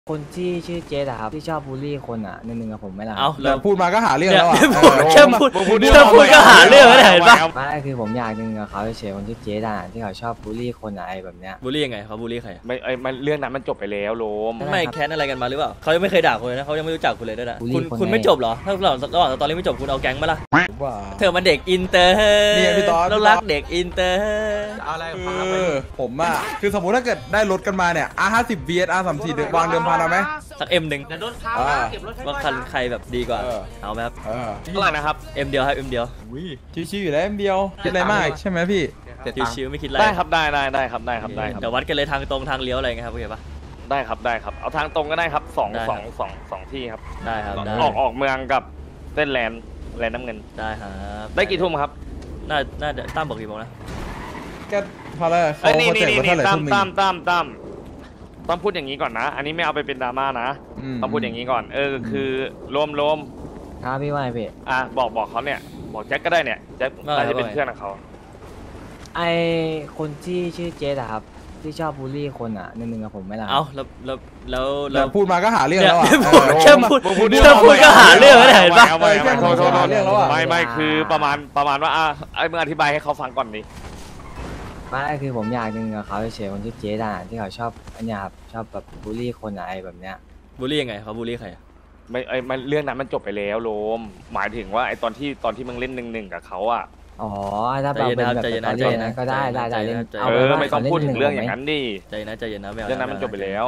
คนที่ชื่อเจสอะครับที่ชอบบูลลี่คนอะหนึ่งกับผมไหมล่ะเอาแล้วพูดมาก็หาเรื่องแล้วอ่ะแค่พูดก็หาเรื่องแล้วเห็นปะไม่คือผมอยากหนึ่งกับเขาเฉยๆคนชื่อเจสอะที่เขาชอบบูลลี่คนอะไรแบบเนี้ยบูลลี่ยังไงเขาบูลลี่ใครมันเรื่องนั้นมันจบไปแล้วโลมไม่แค้นอะไรกันมาหรือเปล่าเขายังไม่เคยด่าคุณเลยนะเขายังไม่รู้จักคุณเลยด้วยนะคุณไม่จบเหรอถ้าระหว่างตอนนี้ไม่จบคุณเอาแก๊งมาล่ะเธอมันเด็กอินเตอร์เนี่ยพี่ต๊อดแล้วรักเด็กอินเตอร์อะไรผมอะคือสมมติถ้าเกิดได้รถกันมาเนี่ย R50 VS R34วางเดิมพันเอาไหมสักเอ็มหนึ่งว่าคันใครแบบดีกว่าเอาไหมครับเท่าไหร่นะครับเอ็มเดียวครับเอ็มเดียวชิวๆอยู่แล้วเอ็มเดียวคิดอะไรมากใช่ไหมพี่ชิวๆไม่คิดอะไรได้ครับได้ครับเดี๋ยววัดกันเลยทางตรงทางเลี้ยวอะไรไงครับโอเคปะได้ครับเอาทางตรงก็ได้ครับ2ที่ครับได้ครับออกเมืองกับเส้นแลนน้ำเงินได้ครับได้กี่ทุ่มครับน่าจะตั้มบอกกี่โมงนะก็พอแล้วเขานี่ตั้มต้องพูดอย่างนี้ก่อนนะอันนี้ไม่เอาไปเป็นดราม่านะต้องพูดอย่างนี้ก่อนคือรวมครับพี่ว่าพี่บอกเขาเนี่ยบอกแจ็คก็ได้เนี่ยแจ็คน่าจะเป็นเพื่อนของเขาไอคนที่ชื่อเจสอะครับที่ชอบบูลลี่คนอะหนึ่งกับผมไหมล่ะเอาแล้วพูดมาก็หาเรื่องแล้วอ่ะแค่พูดก็หาเรื่องแล้วเห็นปะไม่คือประมาณว่ามึงอธิบายให้เขาฟังก่อนดิไม่คือผมอยากหนึ่งกับเขาเฉยๆคนชื่อเจสอะที่เขาชอบอันนี้ครับชอบแบบบูลลี่คนอะไรแบบเนี้ยบูลลี่ยังไงเขาบูลลี่ใครไม่เรื่องนั้นมันจบไปแล้วโลมหมายถึงว่าไอตอนที่มึงเล่น1-1กับเขาอะอ๋อถ้าแบบเป็นแบบใจเย็นก็ได้เล่นไม่ต้องพูดถึงเรื่องอย่างนั้นดิใจเย็นนะเรื่องนั้นมันจบไปแล้ว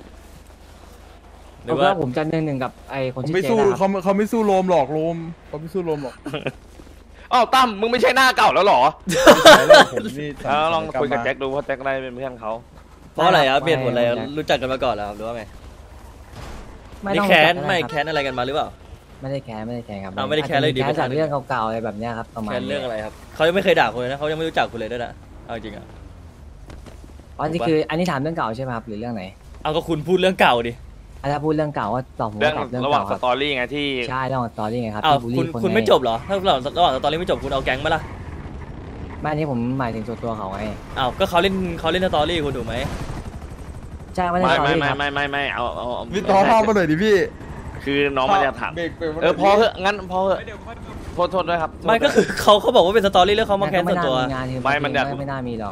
เพราะว่าผมจะหนึ่งกับไอคนที่ไม่สู้เขาไม่สู้โลมหรอกโลมเขาไม่สู้โลมหรอกอ้าวตั้มมึงไม่ใช่หน้าเก่าแล้วหรอลองคุยกับแจ็คดูเพราะแจ็คได้เป็นเพื่อนเขาเพราะอะไรครับเปลี่ยนหมดเลยรู้จักกันมาก่อนแล้วหรือว่าไงไม่แค้นอะไรกันมาหรือเปล่าไม่ได้แคร์ครับไม่ได้แคร์เลยดีจากเรื่องเก่าๆอะไรแบบนี้ครับประมาณแคร์เรื่องอะไรครับเขายังไม่เคยด่าคุณเลยนะเขายังไม่รู้จักคุณเลยด้วยนะเอาจริงอ่ะอันนี้คืออันนี้ถามเรื่องเก่าใช่ไหมครับหรือเรื่องไหนเอาก็คุณพูดเรื่องเก่าดิถ้าพูดเรื่องเก่าก็ตอบผมเรื่องระหว่างสตอรี่ไงที่ใช่ระหว่างสตอรี่ไงครับคุณไม่จบเหรอถ้าระหว่างสตอรี่ไม่จบคุณเอาแก๊งมาล่ะไม่อันนี้ผมหมายถึงตัวเขาไงก็เขาเล่นสตอรี่คุณถูกไหมใช่ไม่เอาพี่ต่อภาพมาหน่อยดิพี่คือน้องมันจะถามพอเหอะงั้นพอเหอะโทษด้วยครับไม่ก็คือเขาบอกว่าเป็นสตอรี่เรื่องเขามาแค้นส่วนตัวไม่น่ามีหรอก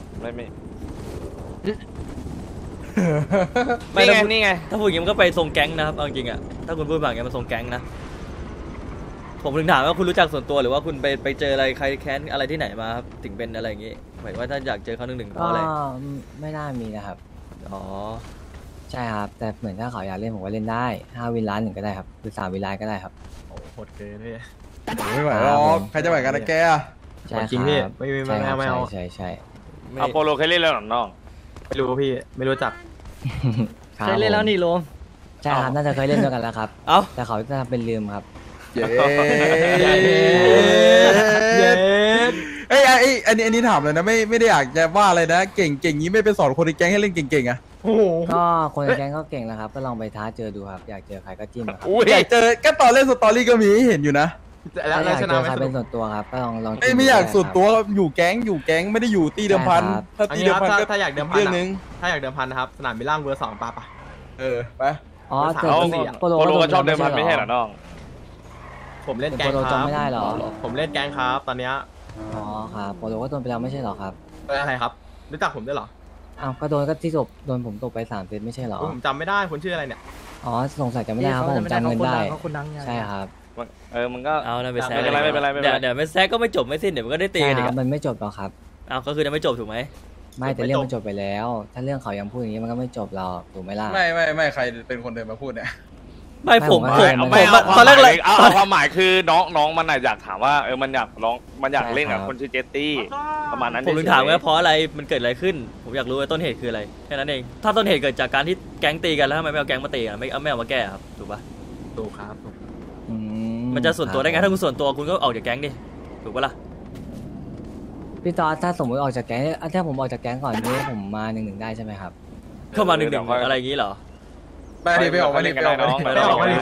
นี่ไงถ้าพูดอย่างนี้มันก็ไปทรงแก๊งนะครับจริงอ่ะถ้าคุณพูดแบบนี้มันทรงแก๊งนะผมถึงถามว่าคุณรู้จักส่วนตัวหรือว่าคุณไปเจออะไรใครแค้นอะไรที่ไหนมาครับถึงเป็นอะไรอย่างงี้หมายว่าถ้าอยากเจอเขาหนึ่งเพราะอะไรไม่น่ามีนะครับอ๋อใช่ครับแต่เหมือนถ้าเขาอยากเล่นผมก็เล่นได้5 วินล้าน1ก็ได้ครับหรือ3 วินล้านก็ได้ครับโอ้โหดเกินเลยไม่ไหวหรอกใครจะไหวกันนะแกใช่จริงพี่ไม่เอาใช่เอาโปโลเคยเล่นแล้วหรอน้องไม่รู้พี่ไม่รู้จักเคยเล่นแล้วนี่โลมใช่ครับน่าจะเคยเล่นด้วยกันแล้วครับแต่เขาจะเป็นลืมครับเย้อันนี้ถามเลยนะไม่ได้อยากจะว่าอะไรนะเก่งนี้ไม่ไปสอนคนในแก๊งให้เล่นเก่งๆอ่ะก็คนในแก๊งก็เก่งแล้วครับก็ลองไปท้าเจอดูครับอยากเจอใครก็จิ้มครับอยากเจอก็ตอนเล่นสตอรี่ก็มีให้เห็นอยู่นะแล้วอยากเจอใครเป็นส่วนตัวครับก็ลองไม่อยากส่วนตัวอยู่แก๊งไม่ได้อยู่ตีเดิมพันถ้าตีเดิมพันถ้าอยากเดิมพันเรื่องนึงถ้าอยากเดิมพันนะครับสนามบิลล่างเวอร์2ป่ะไปอ๋อโปโลก็ชอบเดิมพันไม่ใช่เหรอน้องผมเล่นแก๊งครับไม่ได้หรอผมเล่นแก๊งครับตอนเนี้ยอ๋อครับโปโลก็โดนไปแล้วไม่ใช่หรอครับอะไรครับรู้จักผมด้วยหรอก็โดนก็ที่โดนผมตกไป3 เซตไม่ใช่หรอผมจำไม่ได้คุณชื่ออะไรเนี่ยอ๋อสงสัยจำไม่ได้ครับผมจำเงินได้ใช่ครับมันก็เอานะไปแซกไม่เป็นไรเดี๋ยวไม่แซกก็ไม่จบไม่สิ้นเดี๋ยวมันก็ได้ตีกันอีกมันไม่จบหรอกครับก็คือจะไม่จบถูกไหมไม่แต่เรื่องมันจบไปแล้วถ้าเรื่องเขายังพูดอย่างนี้มันก็ไม่จบหรอกถูกไหมล่ะไม่ใครเป็นคนเดินมาพูดเนี่ยไม่ผมตอนแรกเลยเอาความหมายคือน้องมันอยากถามว่ามันอยากเล่นกับคนชื่อเจตตี้ประมาณนั้นผมถึงถามว่าเพราะอะไรมันเกิดอะไรขึ้นผมอยากรู้ว่าต้นเหตุคืออะไรแค่นั้นเองถ้าต้นเหตุเกิดจากการที่แก๊งตีกันแล้วทำไมไม่เอาแก๊งมาตีอ่ะไม่เอามาแก้ครับถูกปะถูกครับมันจะส่วนตัวได้ไงถ้าคุณส่วนตัวคุณก็ออกจากแก๊งดิถูกปะล่ะพี่ตอถ้าสมมติออกจากแก๊งถ้าผมออกจากแก๊งก่อนนี้ผมมา1-1ได้ใช่ไหมครับเข้ามา1-1อะไรอย่างนี้เหรอไปออกมาดิไปลองออกมา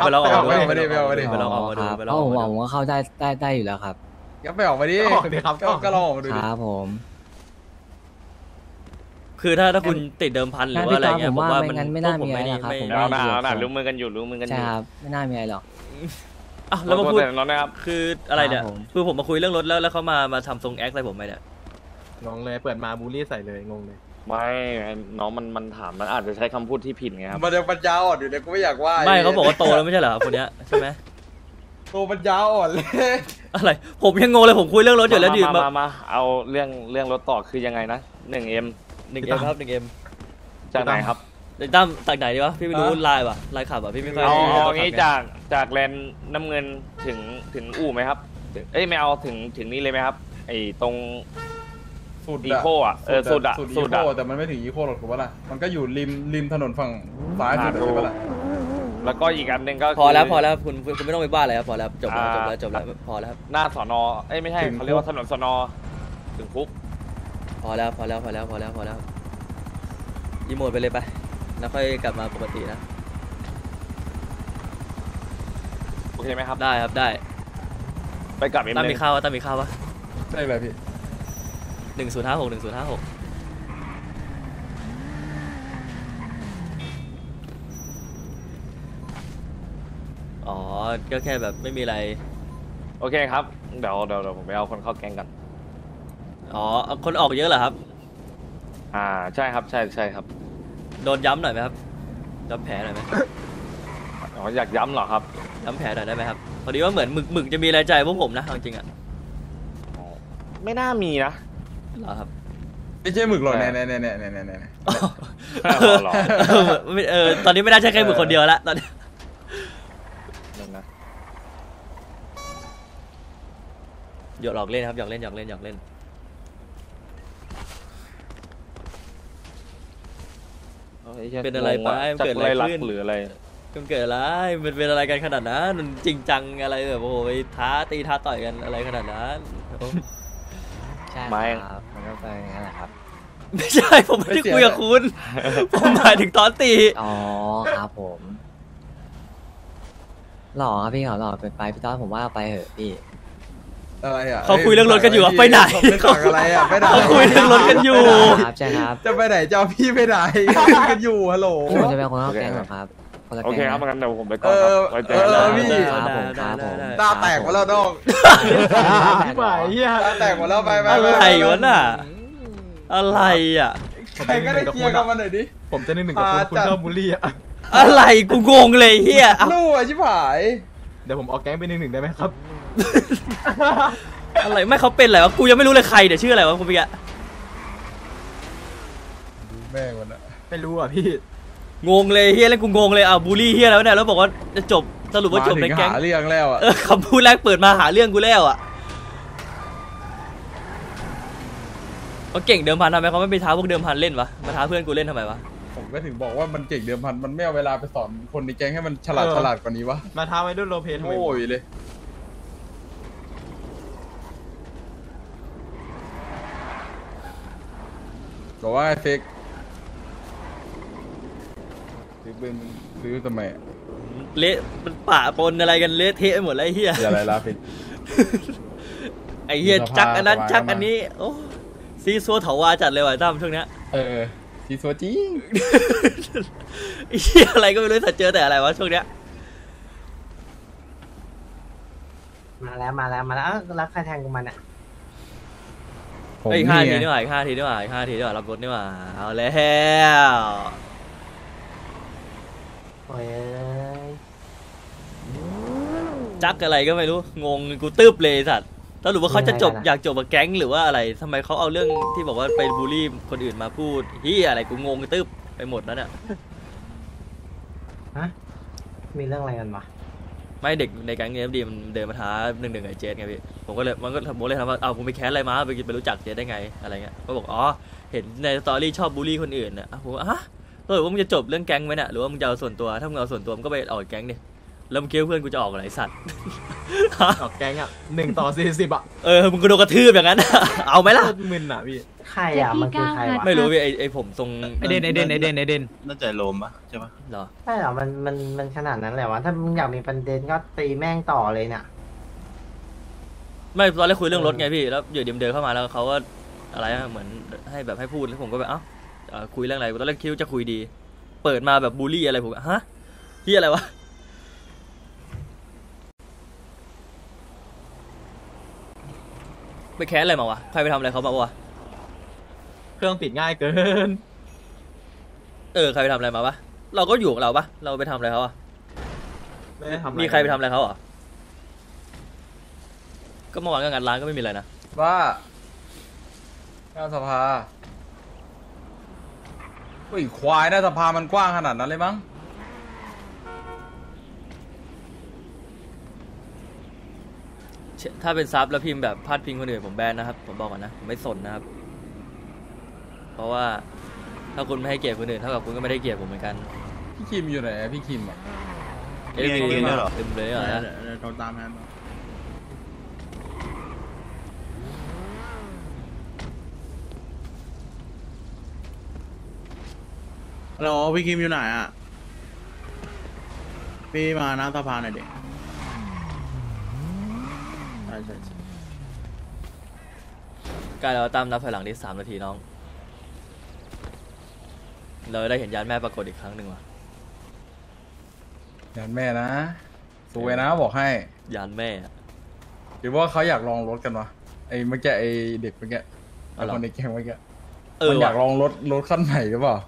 ดูเพราะผมก็เข้าได้อยู่แล้วครับก็ไปออกมาดิครับก็ลองออกมาดูครับผมคือถ้าคุณติดเดิมพันหรือว่าอะไรเงี้ยผมว่าว่าไม่งั้นไม่น่ามีอะไรหรอกครับผมว่าเอาหน่ารู้มือกันอยู่รู้มือกันอใช่ยู่ครับไม่น่ามีอะไรหรอกอ่ะแล้วมาพูดน้องนะครับคืออะไรเนี่ยครับผมคือผมมาคุยเรื่องรถแล้วเขามาทำทรงแอคใส่ผมไหมเนี่ยงงเลยเปิดมาบูลลี่ใส่เลยงงเลยไม่น้องมันถามมันอาจจะใช้คำพูดที่ผิดไงครับมันยังปัญญาอ่อนอยู่เนี่ยกูไม่อยากว่าไม่เขาบอกว่าโตแล้วไม่ใช่เหรอครับคนเนี้ยใช่ไหมตัวปัญญาอ่อนเลยอะไรผมยังงงเลยผมคุยเรื่องรถอยู่แล้วอยู่มามาเอาเรื่องรถต่อคือยังไงนะ 1M 1M ครับ 1M จากไหนครับไอ้ตั้มจากไหนดีวะพี่ไม่รู้ลายว่ะลายขับอ่ะพี่ไม่ค่อยเอางี้จากแลนด์น้ำเงินถึงอู่ไหมครับเอ้ยไม่เอาถึงนี่เลยไหมครับไอ้ตรงสุดอีโคอ่ะสุดอะสุดสุอีดโคอะแต่มันไม่ถึงอีโคหรอกถูกปะล่ะมันก็อยู่ริมถนนฝั่งซ้ายสุดใช่ปะล่ะแล้วก็อีกอันหนึ่งก็พอแล้วคุณไม่ต้องไปบ้าอะไรครับพอแล้วจบแล้วพอแล้วครับหน้าสอนอเอ้ยไม่ใช่เขาเรียกว่าถนนสอนอถึงคุกพอแล้วอีโมดไปเลยไปแล้วค่อยกลับมาปกตินะโอเคไหมครับได้ครับได้ไปกลับเอ็มตั้มหมีนึ่งข้าวตั้มมีข้าวปะใช่เลยพี่ 1056อ๋อก็แค่แบบไม่มีอะไรโอเคครับเดี๋ยวผมไปเอาคนเข้าแก๊งก่อนอ๋อคนออกเยอะเหรอครับใช่ครับใช่ครับโดนย้ำหน่อยไหมครับย้ำแผลหน่อยไหมอ๋ออยากย้ำเหรอครับย้ำแผลหน่อยได้ไหมครับพอดีว่าเหมือนหมึกจะมีอะไรใจพวกผมนะเอาจริงอ่ะอ๋อไม่น่ามีนะเหรอครับไม่ใช่หมึกหรอกใช่เนี่ยหรอตอนนี้ไม่น่าใช่แค่หมึกคนเดียวละตอนนี้นั่นนะหยอกเล่นครับหยอกเล่นเป็นอะไรไปมันจักเกิดอะไรไรลักขึ้นหรืออะไรมันเกิดอะไรมันเป็นอะไรกันขนาดนั้นมันจริงจังอะไรแบบโอ้ยท้าตีท้าต่อยกันอะไรขนาดนั้นโอ้ใช่ไม่ครับมันก็ไปอย่างนั้นแหละครับไม่ใช่ผมไม่ได้คุยกับคุณผมหมายถึงตอนตีอ๋อครับผมหล่อครับพี่เขาหล่อเกินไปพี่ต้อผมว่าเอาไปเถอะพี่อะไรอ่ะเขาคุยเรื่องรถกันอยู่อะไปไหนไม่ต่างอะไรอ่ะไปไหนเขาคุยเรื่องรถกันอยู่ครับใช่ครับจะไปไหนจะเอาพี่ไปไหนคุยกันอยู่ฮัลโหลพี่ผมจะเป็นคนเข้าแก๊งเหรอครับคนละโอแก๊งเคครับนะงั้นเดี๋ยวผมไปก่อนครับไว้เจอกันพี่ครับผมครับผมตาแตกหมดแล้วน้องพี่หมายเฮียตาแตกหมดแล้วไปอะไรวะน่ะอะไรอ่ะใครก็ได้เคลียร์กันมาหน่อยดิผมจะ1กับคุณชอบบูลลี่อะอะไรกูงงเลยเฮียเอาลู่อ่ะชิบหายเดี๋ยวผมเอาแก๊งไป1ได้ไหมครับอะไรไม่เขาเป็นอะไรวะกูยังไม่รู้เลยใครเดี๋ยวชื่ออะไรวะคุณพี่อะแม่งวันน่ะไม่รู้อ่ะพี่งงเลยเฮียแล้วกูงงเลยบูลลี่เฮียแล้วเนี่ยแล้วบอกว่าจะจบสรุปว่าจบในแก๊งหาเรื่องแล้วอ่ะคำพูดแรกเปิดมาหาเรื่องกูแล้วอ่ะเขาเก่งเดิมพันทำไมเขาไม่ไปท้าพวกเดิมพันเล่นวะมาท้าเพื่อนกูเล่นทำไมวะผมก็ถึงบอกว่ามันเก่งเดิมพันมันไม่เอาเวลาไปสอนคนในแก๊งให้มันฉลาดกว่านี้วะมาท้าไว้ด้วยโลเพทำไมโง่ยเลยบอกว่าไอ้เฟกซื้อปืนซื้อทำไมอะเละมันปะปนอะไรกันเละเทะไปหมดเลยไอ้เฮียอย่าอะไรล่ะเฟกไอ้เฮียจักอันนั้นสบายจักอันนี้โอ้ซีซัวเถาวาจัดเลยว่ะตั้มช่วงเนี้ยทีสัวจริงไอ้เฮียอะไรก็ไม่รู้แต่เจอแต่อะไรวะช่วงเนี้ยมาแล้วแล้วใครแทงกูมันอ่ะไอ้5 ทีนี่หว่า5 ทีนี่หว่า5 ทีนี่หว่ารับรถนี่หว่าเอาแล้วโอ้ยจักอะไรก็ไม่รู้งงกูตึ๊บเลยสัตว์สรุปว่าเขาจะจบอยากจบกับแก๊งหรือว่าอะไรทำไมเขาเอาเรื่องที่บอกว่าไปบูลลี่คนอื่นมาพูดเฮียอะไรกูงงตึ๊บไปหมดแล้วเนี่ยฮะมีเรื่องอะไรกันวะไม่เด็กในแก๊งเอ็มดีมันเดินมาท้า1-1ไอ้เจสไงพี่ผมก็เลยถามว่าเอาผมไปแคสอะไรมาไปรู้จักเจสได้ไงอะไรเงี้ยก็บอกอ๋อเห็นในสตอรี่ชอบบูลลี่คนอื่นน่ะผมว่าฮะว่ามึงจะจบเรื่องแก๊งไหมเนี่ยหรือว่ามึงจะเอาส่วนตัวถ้ามึงเอาส่วนตัวมึงก็ไปออกแก๊งดิแล้วมึงคิดว่าเพื่อนกูจะออกอะไรสัตว์ออกแก๊งอ่ะ1/40อ่ะมึงก็โดนกระทืบอย่างนั้น เอาไหมล่ะโคตรมึนอ่ะพี่ใครอ่ะมันคือใครวะไม่รู้พี่ไอผมทรงไอเด่นน่าจะโลมปะใช่ปะเหรอใช่เหรอมันขนาดนั้นเลยวะถ้ามึงอยากมีประเด็นก็ตีแม่งต่อเลยเนี่ยไม่ตอนแรกคุยเรื่องรถไงพี่แล้วอยู่เดินเข้ามาแล้วเขาก็อะไรอะเหมือนให้แบบให้พูดแล้วผมก็แบบเอ้าคุยเรื่องอะไรตอนแรกคิดว่าจะคุยดี เปิดมาแบบบูลลี่อะไรผมฮะที่อะไรวะไปแค้นอะไรมาวะใครไปทำอะไรเขามาวะเครื่องติดง่ายเกินใครไปทำอะไรมาวะเราก็อยู่ของเราปะเราไปทำอะไรเขาอะไม่ได้ทำอะมีใครไปทำอะไรเขาเหรอก็เมื่อวานก็งานร้านก็ไม่มีอะไรนะว่าหน้าสภาเฮ้ยควายหน้าสภามันกว้างขนาดนั้นเลยมั้งถ้าเป็นซับแล้วพิมพ์แบบพาดพิงคนอื่นผมแบนนะครับผมบอกก่อนนะผมไม่สนนะครับเพราะว่าถ้าคุณไม่ให้เกียรติคนอื่นเท่ากับคุณก็ไม่ได้เกียรติผมเหมือนกันพี่คิมอยู่ไหนอะพี่คิมอ่ะเอ็มดีเนี่ยหรอเต็มเลยเหรอโทรตามแทนฮัลโหลพี่คิมอยู่ไหนอ่ะ พี่มาหน้าสะพานหน่อยดิใช่ใกล้แล้วตามนับถอยหลังที่3 นาทีน้องเราได้เห็นยานแม่ปรากฏอีกครั้งหนึ่งว่ะยานแม่นะสวยนะบอกให้ยานแม่อะหรือว่าเขาอยากลองรถกันวะไอ้เมื่อกี้ไอ้เด็กเมื่อกี้อ๋อเหรอคนในแก๊งเมื่อกี้มันอยากว่ะลองรถคันใหม่หรือเปล่า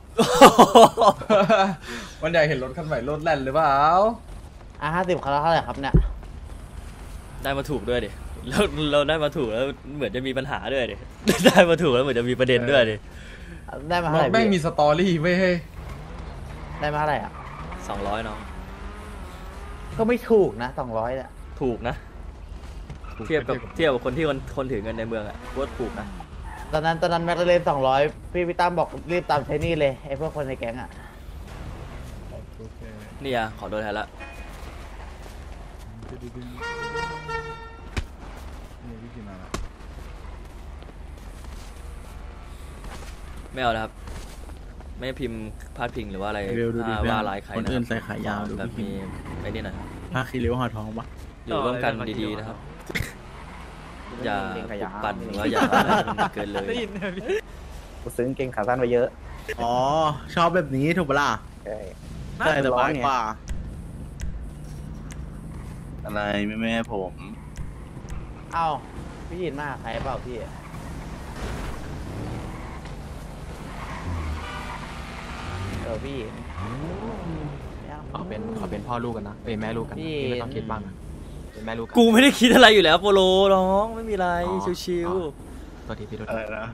มันอยากเห็นรถคันใหม่รถแล่นหรือเปล่า 50คันละเท่าไหร่ครับเนี่ยได้มาถูกด้วยดิแล้วเราได้มาถูกแล้วเหมือนจะมีปัญหาด้วยดิ ได้มาถูกแล้วเหมือนจะมีประเด็นด้วยดิได้มารเท่าไหถร่แม่งพี่มีสตอรี่เว้ยเฮ้ยได้มาเท่าไหร่อ่ะ 200น้องก็ไม่ถูกนะ200เนี่ยถูกนะเทียบกับคนที่คนถือเงินในเมืองอะว่าถูกนะตอนนั้นแม็กเลน200พี่ตั้มบอกรีบตามใช้นี่เลยไอ้พวกคนในแก๊งอ่ะนี่อะขอโดนแทนละไม่เอาแล้วครับ ไม่พิมพ์พาดพิงหรือว่าอะไรเร็วดูดิว่าลายใครคนนะอื่นใส่ขายาวดูแบบพี่มีไอ้นี่หน่อยครับผ้าคีริ้วห่อทองปะอยู่ร่วมกันดีๆนะครับ อย่าปลุกปั่นหรือว่าอย่าอะไรมันเกินเลยกูซื้อกางเกงขาสั้นไปเยอะอ๋อ ชอบแบบนี้ถูกปะล่ะใช่ใช่สบายร้อนไงกว่า อะไรแม่ผมเอ้าพี่ยินมาใครเปล่าพี่พี่ยินไม่เอาขอเป็นพ่อลูกกันนะแม่ลูกกันนะพี่พี่ไม่ต้องคิดบ้างนะเป็นแม่ลูกกันกูไม่ได้คิดอะไรอยู่แล้วโปโลน้องไม่มีอะไรชิวตัวทีพี่ตัวอะไรนะ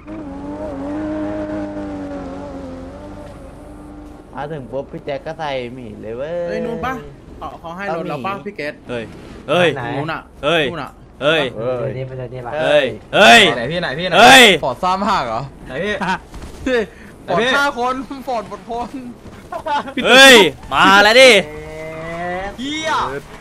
มาถึงปุ๊บพี่แจ็คก็ใส่หมีเลยเว้ยเฮ้ยนู่นปะเขาให้รถเราปะพี่เกตๆเฮ้ยเฮ้ยไหนนู่นอ่ะเฮ้ยนู่นอ่ะเฮ้ยเออนี่เป็นนี่ปะเฮ้ยเฮ้ยไหนพี่ไหนพี่ไหนเฮ้ยฟอร์ดซ้ำหักเหรอไหนพี่ฟอร์ดฆ่าคนฟอร์ดบดคนเฮ้ยมาแล้วดิเฮีย